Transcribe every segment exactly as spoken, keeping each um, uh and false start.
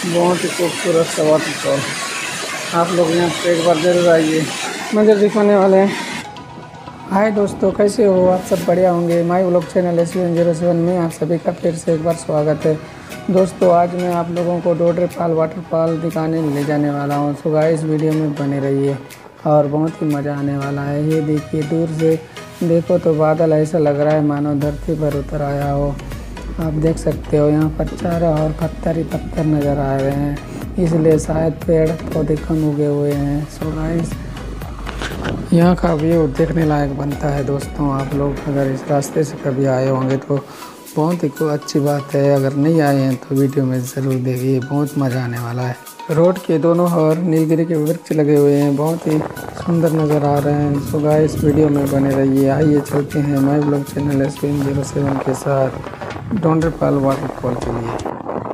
बहुत ही खूबसूरत सा वाटरफॉल। आप लोग यहाँ पे एक बार जरूर आइए, मंदिर दिखाने वाले हैं। हाय दोस्तों, कैसे हो आप सब? बढ़िया होंगे। My vlog channel S one zero seven में आप सभी का फिर से एक बार स्वागत है। दोस्तों आज मैं आप लोगों को डोडरेपाल वाटरफॉल दिखाने ले जाने वाला हूँ। सो गाइस वीडियो में बने रहिए और बहुत ही मज़ा आने वाला है। ये देखिए, दूर से देखो तो बादल ऐसा लग रहा है मानो धरती पर उतर आया हो। आप देख सकते हो यहाँ पर चारों और पत्थर ही पत्थर नज़र आ रहे हैं, इसलिए शायद पेड़ पौधे कम उगे हुए हैं। सो गाइस यहाँ का व्यू देखने लायक बनता है। दोस्तों आप लोग अगर इस रास्ते से कभी आए होंगे तो बहुत ही अच्छी बात है। अगर नहीं आए हैं तो वीडियो में ज़रूर देखिए, बहुत मज़ा आने वाला है। रोड के दोनों ओर नीलगिरी के वृक्ष लगे हुए हैं, बहुत ही सुंदर नज़र आ रहे हैं। सो गाइस वीडियो में बने रहिए। आइए चलते हैं my vlog channel S one zero seven के साथ डोडरेपाल वाटरफॉल के लिए।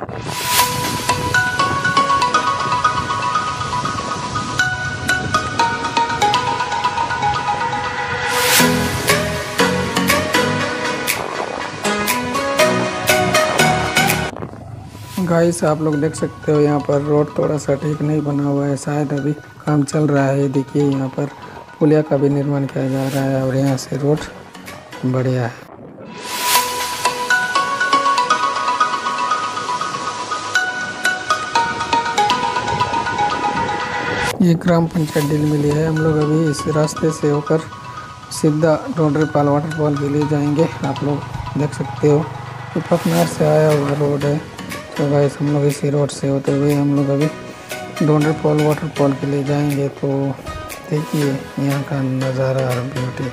गाइस आप लोग देख सकते हो यहाँ पर रोड थोड़ा सा ठीक नहीं बना हुआ है, शायद अभी काम चल रहा है। देखिए यहाँ पर पुलिया का भी निर्माण किया जा रहा है और यहाँ से रोड बढ़िया है। ये ग्राम पंचायत डील मिली है। हम लोग अभी इस रास्ते से होकर सीधा डोडरेपाल वाटरफॉल के लिए जाएंगे। आप लोग देख सकते हो ये पखनार से आया हुआ रोड है। तो गाइस हम लोग इसी रोड से होते हुए हम लोग अभी डोडरेपाल वाटरफॉल के लिए जाएंगे। तो देखिए यहाँ का नज़ारा और ब्यूटी।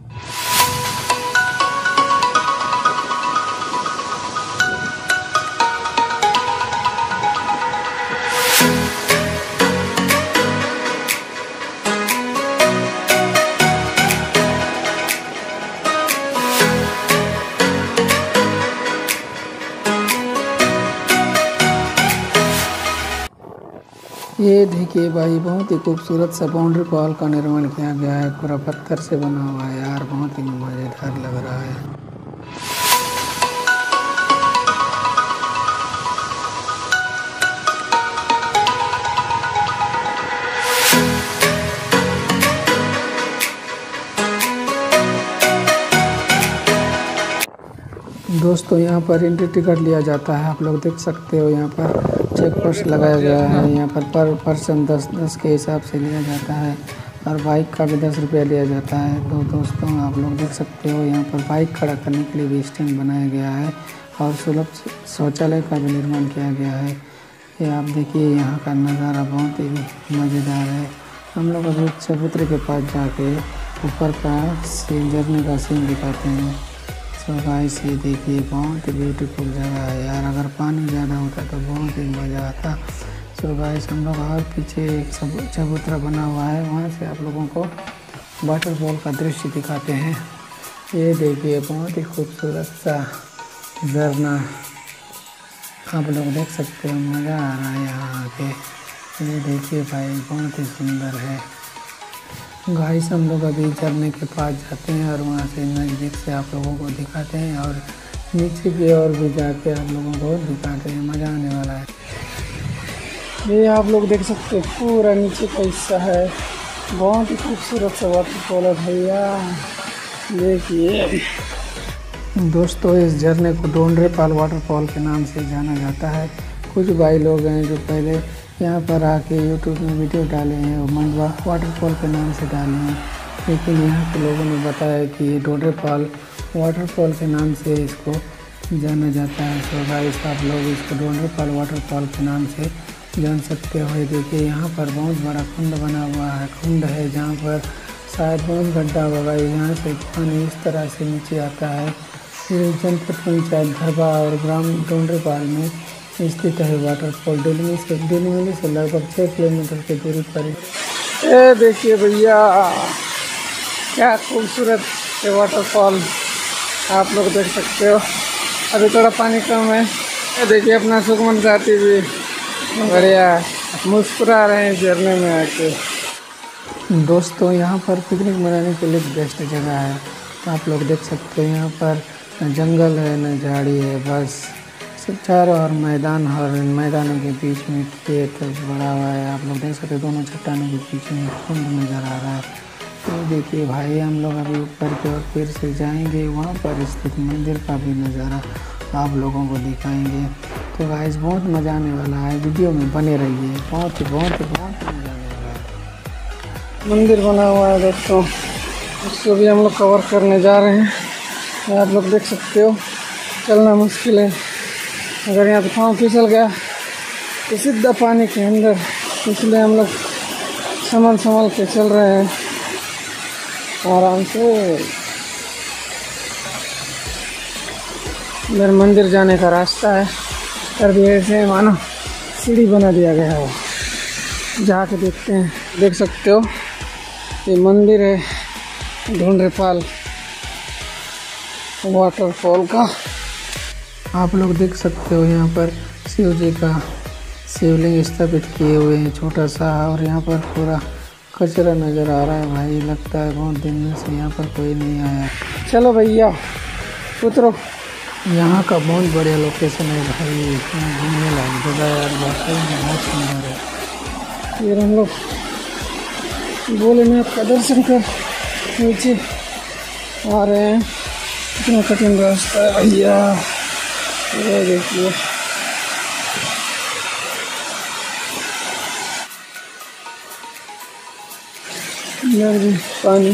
ये देखिए भाई, बहुत ही खूबसूरत सा बाउंड्री वॉल का निर्माण किया गया है। पूरा पत्थर से बना हुआ है यार, बहुत ही मज़ेदार लग रहा है। दोस्तों यहाँ पर एंट्री टिकट लिया जाता है। आप लोग देख सकते हो यहाँ पर चेक पोस्ट लगाया गया है। यहाँ पर पर पर्सन दस दस के हिसाब से लिया जाता है और बाइक का भी दस रुपया लिया जाता है। तो दोस्तों आप लोग देख सकते हो यहाँ पर बाइक खड़ा करने के लिए भी स्टैंड बनाया गया है और सुलभ शौचालय का भी निर्माण किया गया है। ये आप देखिए यहाँ का नज़ारा बहुत ही मज़ेदार है। हम लोग अभी चबूतरे के पास जाके ऊपर का सीन, झरने का सीन दिखाते हैं। तो गाइस ये देखिए, बहुत ही ब्यूटीफुल जगह है यार। अगर पानी ज़्यादा होता तो बहुत ही मज़ा आता। तो गाइस हम लोग और पीछे एक चबूतरा बना हुआ है, वहाँ से आप लोगों को वाटरफॉल का दृश्य दिखाते हैं। ये देखिए बहुत ही खूबसूरत सा झरना, आप लोग देख सकते हो, मज़ा आ रहा है यहाँ आके। ये देखिए भाई, बहुत ही सुंदर है। गाइस हम लोग अभी झरने के पास जाते हैं और वहाँ से नज़दीक से आप लोगों को दिखाते हैं और नीचे की ओर भी जाके आप लोगों को दिखाते हैं। मज़ा आने वाला है। ये आप लोग देख सकते हो पूरा नीचे का हिस्सा है, बहुत ही खूबसूरत सा वाटरफॉल है भैया। देखिए दोस्तों, इस झरने को डोडरेपाल वाटरफॉल के नाम से जाना जाता है। कुछ भाई लोग हैं जो पहले यहाँ पर आके यूट्यूब में वीडियो डाले हैं और मंडवा वाटरफॉल के नाम से डाले हैं, लेकिन यहाँ के लोगों ने बताया कि ये डोडरेपाल वाटरफॉल के नाम से इसको जाना जाता है। सो गाइस आप लोग इसको डोडरेपाल वाटरफॉल के नाम से जान सकते हो। देखिए यहाँ पर बहुत बड़ा कुंड बना हुआ है, कुंड है जहाँ पर शायद बहुत गड्ढा होगा। यहाँ से पानी इस तरह से नीचे आता है। ये जनपद पंचायत घरबा और ग्राम डोडरेपाल में स्थित है वाटरफॉल। दिल्ली से दिल्ली से लगभग छः किलोमीटर की दूरी पर। ये देखिए भैया, क्या खूबसूरत ये वाटरफॉल आप लोग देख सकते हो। अभी थोड़ा पानी कम है। ये देखिए अपना सुखमन साथी भी बढ़िया मुस्कुरा रहे हैं झरने में आके। दोस्तों यहाँ पर पिकनिक मनाने के लिए बेस्ट जगह है। आप लोग देख सकते हो यहाँ पर न जंगल है न झाड़ी है, बस चारों और मैदान और मैदानों के बीच में खेत बड़ा हुआ है। आप लोग देख सकते हैं दोनों चट्टानों के बीच में कुंड नज़र आ रहा है। तो देखिए भाई, हम लोग अभी ऊपर की ओर फिर से जाएंगे, वहाँ पर स्थित मंदिर का भी नज़ारा आप लोगों को दिखाएंगे। तो गाइस बहुत मज़ा आने वाला है, वीडियो में बने रहिए। बहुत ही बहुत ही बहुत मज़ा आने वाला है। मंदिर बना हुआ है दोस्तों, उसको भी हम लोग कवर करने जा रहे हैं। आप लोग देख सकते हो चलना मुश्किल है, अगर यहाँ पे पाँव फिसल गया तो सीधा पानी के अंदर, इसलिए हम लोग संभल संभल के चल रहे हैं आराम से। इधर मंदिर जाने का रास्ता है, कर दिए ऐसे मानो सीढ़ी बना दिया गया है। जाके देखते हैं। देख सकते हो ये मंदिर है ढूंढरेपाल वाटरफॉल का। आप लोग देख सकते हो यहाँ पर शिव जी का शिवलिंग स्थापित किए हुए हैं छोटा सा, और यहाँ पर पूरा कचरा नज़र आ रहा है। भाई लगता है बहुत दिन से यहाँ पर कोई नहीं आया। चलो भैया उतरो। यहाँ का बहुत बढ़िया लोकेशन है भाई, यहाँ घूमने लायक जगह यार, वाकई में बहुत सुंदर है। फिर हम लोग भोलेनाथ का दर्शन कर नीचे आ रहे हैं। कितना कठिन रास्ता है भैया, ये देखिए। पानी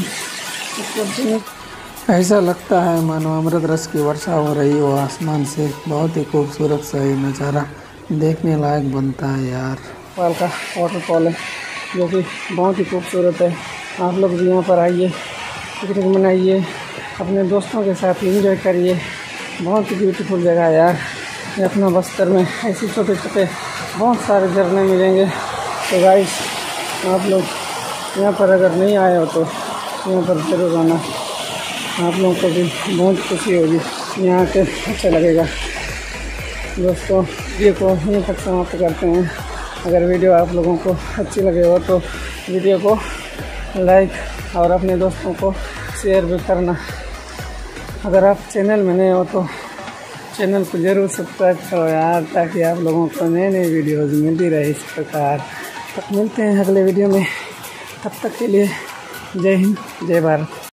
ऐसा लगता है मानो अमृत रस की वर्षा हो रही हो आसमान से। बहुत ही खूबसूरत सा ये नज़ारा देखने लायक बनता है यार। पाल का वाटरफॉल है जो कि बहुत ही खूबसूरत है। आप लोग भी यहाँ पर आइए, पिकनिक मनाइए, अपने दोस्तों के साथ एंजॉय करिए। बहुत ही ब्यूटीफुल जगह है यार। ये अपना बस्तर में ऐसे छोटे छोटे बहुत सारे झरने मिलेंगे। तो गाइस आप लोग यहाँ पर अगर नहीं आए हो तो यहाँ पर जरूर आना, आप लोगों को भी बहुत खुशी होगी, यहाँ के अच्छा लगेगा। दोस्तों वीडियो को यहीं तक समाप्त करते हैं। अगर वीडियो आप लोगों को अच्छी लगे हो तो वीडियो को लाइक और अपने दोस्तों को शेयर भी करना। अगर आप चैनल में नए हो तो चैनल को ज़रूर सब्सक्राइब करो यार, ताकि आप लोगों को नए नए वीडियोज़ मिलती रहे इस प्रकार। तब मिलते हैं अगले वीडियो में, तब तक के लिए जय हिंद जय भारत।